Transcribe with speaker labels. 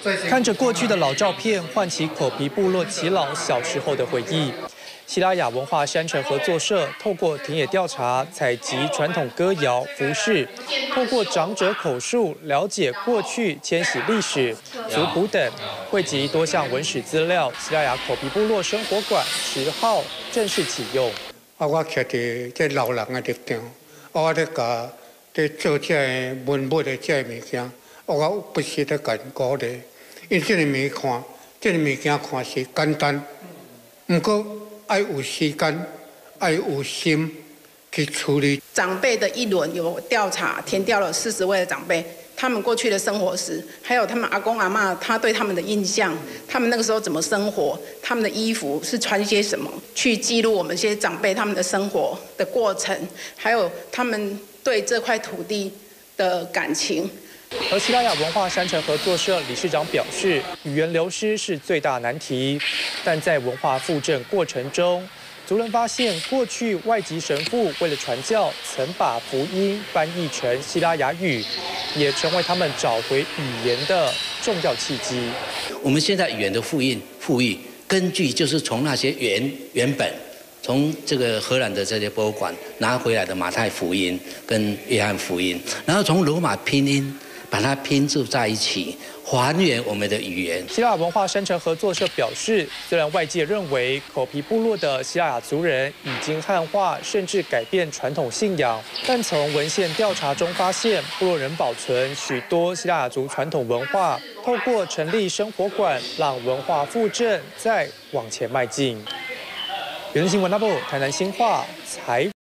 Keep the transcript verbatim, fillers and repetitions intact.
Speaker 1: 看着过去的老照片，唤起口皮部落耆老小时候的回忆。西拉雅文化山城合作社透过田野调查、采集传统歌谣、服饰，透过长者口述了解过去迁徙历史、族谱等，汇集多项文史资料。西拉雅口皮部落生活馆十号正式启用。
Speaker 2: 啊，我徛伫这老人的立场，我咧甲咧做这文物的这物件，我不时咧甲鼓励，因这个物看，这个物件看是简单，不过。 爱有时间，爱有心去处理。
Speaker 3: 长辈的一轮有调查，填调了四十位的长辈，他们过去的生活史，还有他们阿公阿嬷他对他们的印象，他们那个时候怎么生活，他们的衣服是穿些什么，去记录我们这些长辈他们的生活的过程，还有他们对这块土地的感情。
Speaker 1: 而西拉雅文化山城合作社理事长表示，语言流失是最大难题，但在文化复振过程中，族人发现过去外籍神父为了传教，曾把福音翻译成西拉雅语，也成为他们找回语言的重要契机。
Speaker 4: 我们现在语言的复印复译，根据就是从那些原原本。 从这个荷兰的这些博物馆拿回来的马太福音跟约翰福音，然后从罗马拼音把它拼注在一起，还原我们的语言。
Speaker 1: 西拉雅文化山城合作社表示，虽然外界认为口皮部落的西拉雅族人已经汉化，甚至改变传统信仰，但从文献调查中发现，部落人保存许多西拉雅族传统文化，透过成立生活馆，让文化复振再往前迈进。原新闻 Double 台南新化采。